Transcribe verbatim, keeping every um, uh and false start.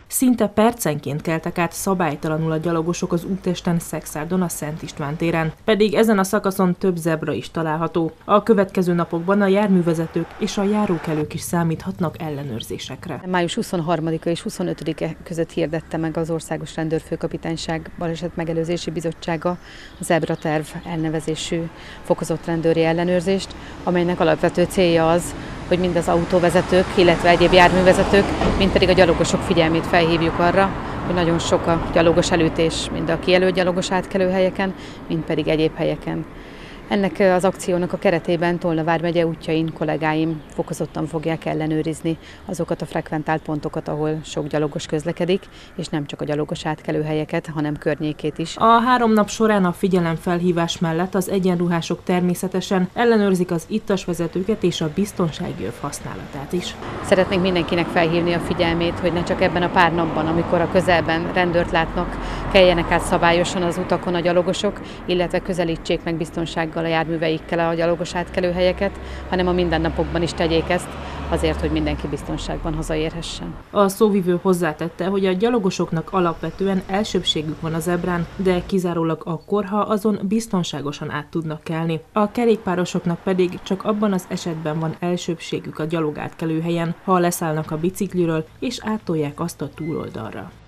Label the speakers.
Speaker 1: Szinte percenként keltek át szabálytalanul a gyalogosok az úttesten Szexárdon a Szent István téren, pedig ezen a szakaszon több zebra is található. A következő napokban a járművezetők és a járókelők is számíthatnak ellenőrzésekre.
Speaker 2: május huszonharmadika és huszonötödike között hirdette meg az Országos Rendőrfőkapitányság Baleset Megelőzési Bizottsága a Zebra Terv elnevezésű fokozott rendőri ellenőrzést, amelynek alapvető célja az, hogy mind az autóvezetők, illetve egyéb járművezetők, mind pedig a gyalogosok figyelmét felhívjuk arra, hogy nagyon sok a gyalogos elütés, mind a kijelölt gyalogos átkelőhelyeken, mind pedig egyéb helyeken. Ennek az akciónak a keretében Tolna vármegye útjain kollégáim fokozottan fogják ellenőrizni azokat a frekventált pontokat, ahol sok gyalogos közlekedik, és nem csak a gyalogos átkelőhelyeket, hanem környékét is.
Speaker 1: A három nap során a figyelemfelhívás mellett az egyenruhások természetesen ellenőrzik az ittasvezetőket és a biztonsági öv használatát is.
Speaker 2: Szeretnénk mindenkinek felhívni a figyelmét, hogy ne csak ebben a pár napban, amikor a közelben rendőrt látnak, keljenek át szabályosan az utakon a gyalogosok, illetve közelítsék meg biztonsággal a járműveikkel a gyalogos átkelőhelyeket, hanem a mindennapokban is tegyék ezt, azért, hogy mindenki biztonságban hazaérhessen.
Speaker 1: A szóvivő hozzátette, hogy a gyalogosoknak alapvetően elsőbbségük van a zebrán, de kizárólag akkor, ha azon biztonságosan át tudnak kelni. A kerékpárosoknak pedig csak abban az esetben van elsőbbségük a gyalogátkelőhelyen, ha leszállnak a bicikliről és áttolják azt a túloldalra.